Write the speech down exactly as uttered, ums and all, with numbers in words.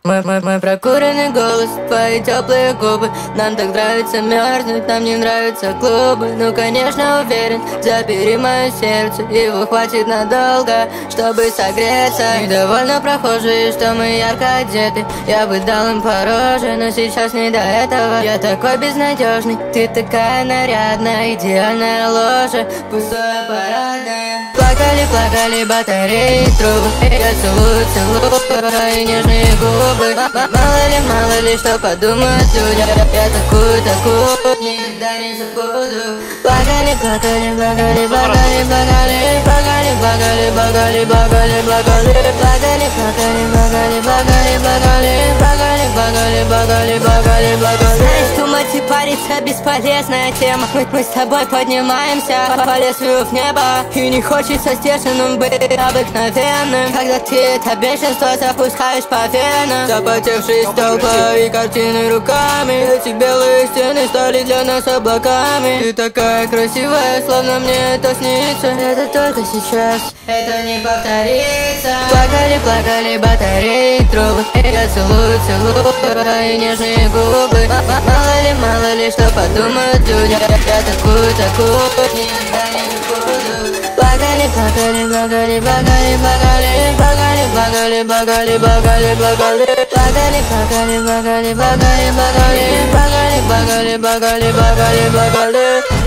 Мой, мой, мой прокуренный голос, твои теплые губы. Нам так нравится мерзнуть, нам не нравятся клубы. Ну конечно уверен, забери мое сердце, его хватит надолго, чтобы согреться. Недовольно прохожие, что мы ярко одеты. Я бы дал им по роже, но сейчас не до этого. Я такой безнадежный, ты такая нарядная. Идеальная ложа, пустое парадное. Плакали, плакали батареи, трубы. Я целую, целую твои нежные губы. Мало ли, мало ли, что подумают люди. Я такую, такую никогда не забуду. Плакали, плакали, плакали, плакали, плакали, плакали, плакали, плакали, плакали, плакали, плакали, плакали, плакали, плакали, плакали, плакали, плакали, плакали, плакали, плакали. Знаешь, думать и париться бесполезная тема. Мы, мы с тобой поднимаемся по лезвию в небо, и не хочется стерженным быть обыкновенным, когда ты это бешенство запускаешь по венам. Запотевшие стекла и картины руками, эти белые стены стали для нас облаками. Ты такая красивая, словно мне это снится. Это только сейчас, это не повторится. Плакали, плакали батареи, трубы. Я целую, целую твои нежные губы. Мало ли, мало ли, что подумают люди. Я такую, такую никогда не забуду. Плакали, плакали, плакали, плакали, плакали, плакали, плакали, плакали, плакали, плакали, плакали, плакали, плакали, плакали, плакали, плакали, плакали, плакали, плакали, плакали.